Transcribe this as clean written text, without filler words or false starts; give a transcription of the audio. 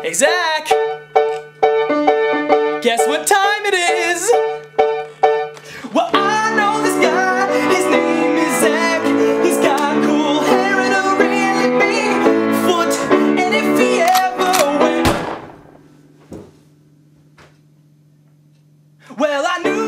Hey Zach! Guess what time it is? Well, I know this guy, his name is Zach. He's got cool hair and a really big foot. And if he ever went, well, I knew